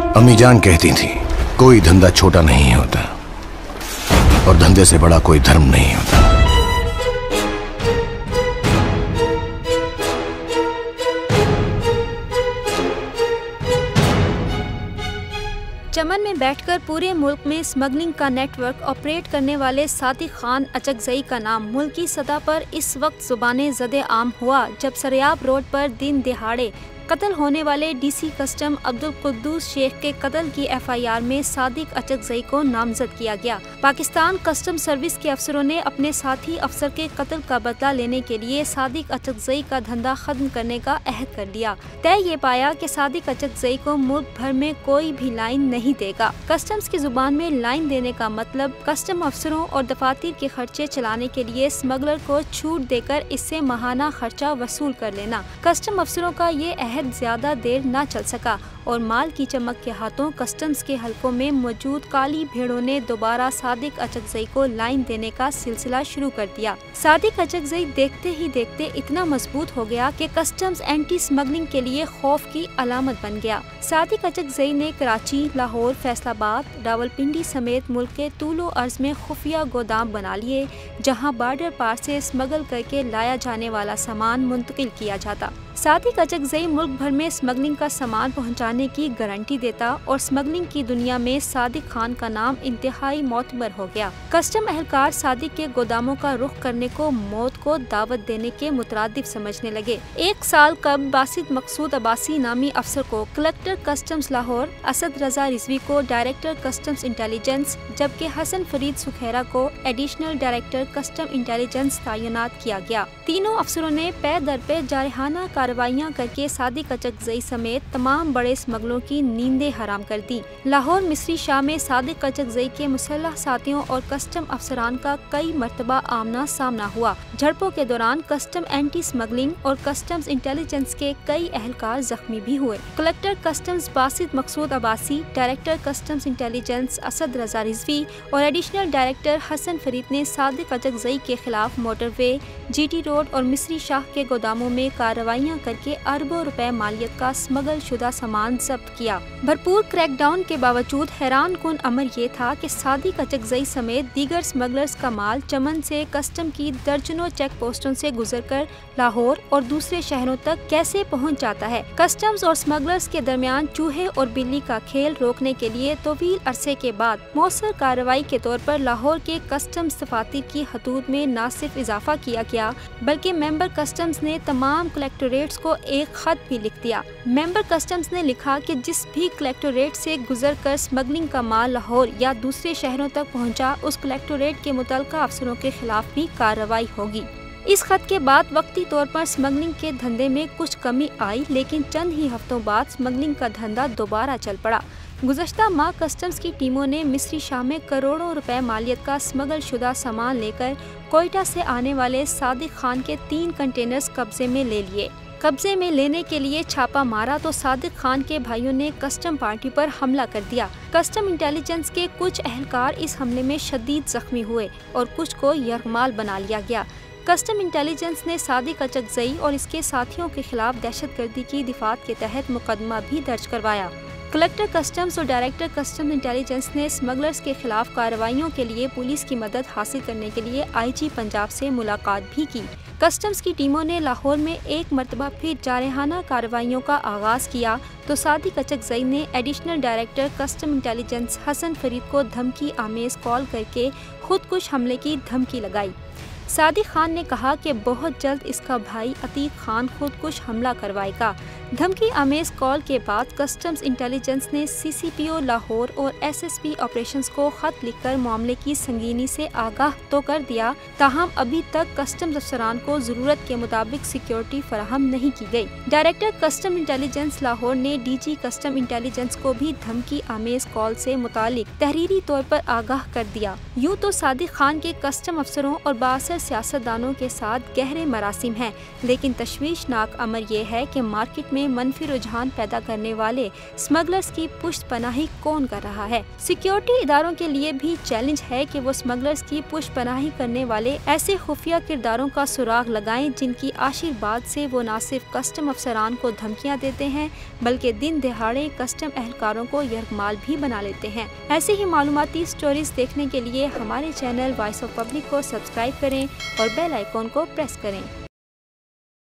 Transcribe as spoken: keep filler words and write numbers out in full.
अम्मी जान कहती थी कोई धंधा छोटा नहीं होता और धंधे से बड़ा कोई धर्म नहीं होता। चमन में बैठकर पूरे मुल्क में स्मगलिंग का नेटवर्क ऑपरेट करने वाले सादिक खान अचकजई का नाम मुल्की सतह पर इस वक्त जुबाने ज़दे आम हुआ जब सरियाब रोड पर दिन दिहाड़े कत्ल होने वाले डीसी कस्टम अब्दुल कुद्दूस शेख के कत्ल की एफ आई आर में सादिक अचकजई को नामजद किया गया। पाकिस्तान कस्टम सर्विस के अफसरों ने अपने साथी अफसर के कत्ल का बदला लेने के लिए सादिक अचकजई का धंधा खत्म करने का अहद कर लिया। तय ये पाया कि सादिक अचकजई को मुल्क भर में कोई भी लाइन नहीं देगा। कस्टम्स की जुबान में लाइन देने का मतलब कस्टम अफसरों और दफातर के खर्चे चलाने के लिए स्मगलर को छूट देकर इससे माहाना खर्चा वसूल कर लेना। कस्टम अफसरों का ये अहद ज्यादा देर न चल सका और माल की चमक के हाथों कस्टम्स के हलकों में मौजूद काली भेड़ों ने दोबारा सादिक अचकजई को लाइन देने का सिलसिला शुरू कर दिया। सादिक अचकजई देखते ही देखते इतना मजबूत हो गया कि कस्टम्स एंटी स्मगलिंग के लिए खौफ की अलामत बन गया। सादिक अचकजई ने कराची, लाहौर, फैसलाबाद, रावलपिंडी समेत मुल्क के तूलो अर्ज में खुफिया गोदाम बना लिए जहाँ बॉर्डर पार से स्मगल करके लाया जाने वाला सामान मुंतकिल किया जाता। सादिक अचकजई मुल्क भर में स्मगलिंग का सामान पहुंचाने की गारंटी देता और स्मगलिंग की दुनिया में सादिक खान का नाम इंतहाई मोतबर हो गया। कस्टम एहलकार सादिक के गोदामों का रुख करने को मौत को दावत देने के मुतरादिफ समझने लगे। एक साल कब बासित मकसूद अब्बासी नामी अफसर को कलेक्टर कस्टम्स लाहौर, असद रजा रिजवी को डायरेक्टर कस्टम्स इंटेलिजेंस जबकि हसन फरीद सुखेरा को एडिशनल डायरेक्टर कस्टम इंटेलिजेंस तैनात किया गया। तीनों अफसरों ने पे दर पे जारहाना कार्रवाइयाँ करके सादिक अचकजई समेत तमाम बड़े स्मगलों की नींदें हराम कर दी। लाहौर मिस्री शाह में सादिक अचकजई के मुसल्लह साथियों और कस्टम अफसरान का कई मरतबा आमना सामना हुआ। झड़पों के दौरान कस्टम एंटी स्मगलिंग और कस्टम्स इंटेलिजेंस के कई अहलकार जख्मी भी हुए। Collector customs Basit Maqsood Abbasi, director customs intelligence Asad Raza Rizvi और एडिशनल डायरेक्टर हसन फरीद ने सादिक अचकजई के खिलाफ मोटरवे, जीटी रोड और मिस्री शाह के गोदामों में कार्रवाइयाँ करके अरबों रुपए मालियत का स्मगल शुदा सामान जब्त किया। भरपूर क्रैकडाउन के बावजूद हैरान कुन अमर ये था कि सादिक अचकजई समेत दीगर स्मगलर्स का माल चमन से कस्टम की दर्जनों चेक पोस्टों से गुजरकर लाहौर और दूसरे शहरों तक कैसे पहुंच जाता है। कस्टम्स और स्मगलर्स के दरमियान चूहे और बिल्ली का खेल रोकने के लिए तवील अरसे के बाद मौसर कार्रवाई के तौर पर लाहौर के कस्टम्स दफातर की हदूद में न सिर्फ इजाफा किया गया बल्कि मेंबर कस्टम्स ने तमाम कलेक्टोरेट्स को एक खत भी लिख दिया। मेंबर कस्टम्स ने लिखा कि जिस भी कलेक्टोरेट से गुजरकर स्मगलिंग का माल लाहौर या दूसरे शहरों तक पहुंचा, उस कलेक्टोरेट के मुतल्लिका अफसरों के खिलाफ भी कार्रवाई होगी। इस खत के बाद वक्ती तौर पर स्मगलिंग के धंधे में कुछ कमी आई, लेकिन चंद ही हफ्तों बाद स्मगलिंग का धंधा दोबारा चल पड़ा। गुज़श्ता माह कस्टम्स की टीमों ने मिस्री शाह में करोड़ों रुपए मालियत का स्मगल शुदा सामान लेकर कोयटा से आने वाले सादिक खान के तीन कंटेनर्स कब्जे में ले लिए। कब्जे में लेने के लिए छापा मारा तो सादिक खान के भाइयों ने कस्टम पार्टी पर हमला कर दिया। कस्टम इंटेलिजेंस के कुछ अहलकार इस हमले में शदीद जख्मी हुए और कुछ को यरगमाल बना लिया गया। कस्टम इंटेलिजेंस ने सादिक अचकजई और इसके साथियों के खिलाफ दहशतगर्दी की दिफात के तहत मुकदमा भी दर्ज करवाया। कलेक्टर कस्टम्स और डायरेक्टर कस्टम इंटेलिजेंस ने स्मगलर्स के खिलाफ कार्रवाइयों के लिए पुलिस की मदद हासिल करने के लिए आईजी पंजाब से मुलाकात भी की। कस्टम्स की टीमों ने लाहौर में एक मरतबा फिर जारहाना कार्रवाइयों का आगाज किया तो सादिक अचकजई ने additional director custom intelligence Hassan Farid को धमकी आमेज कॉल करके खुदकुश हमले की धमकी लगाई। सादिक खान ने कहा कि बहुत जल्द इसका भाई अतीक खान खुदकुश हमला करवाएगा। धमकी आमेज कॉल के बाद कस्टम्स इंटेलिजेंस ने सीसीपीओ लाहौर और एसएसपी ऑपरेशंस को खत लिखकर मामले की संगीनी से आगाह तो कर दिया, ताहम अभी तक कस्टम्स अफसरान को जरूरत के मुताबिक सिक्योरिटी फराहम नहीं की गई। डायरेक्टर कस्टम इंटेलिजेंस लाहौर ने डीजी कस्टम इंटेलिजेंस को भी धमकी आमेज कॉल से मुतालिक तहरीरी तौर पर आगाह कर दिया। यूँ तो सादिक खान के कस्टम अफसरों और बासर सियासतदानों के साथ गहरे मरासिम हैं, लेकिन तशवीशनाक अमर ये है कि मार्केट में मनफी रुझान पैदा करने वाले स्मगलर्स की पुष्ट पनाही कौन कर रहा है। सिक्योरिटी इदारों के लिए भी चैलेंज है कि वो स्मगलर्स की पुष्ट पनाही करने वाले ऐसे खुफिया किरदारों का सुराग लगाएं जिनकी आशीर्वाद से वो न सिर्फ कस्टम अफसरान को धमकियां देते हैं बल्कि दिन दिहाड़े कस्टम एहलकारों को यरगमाल भी बना लेते हैं। ऐसे ही मालूमाती स्टोरीज देखने के लिए हमारे चैनल वॉइस ऑफ पब्लिक को सब्सक्राइब करें और बेल आइकॉन को प्रेस करें।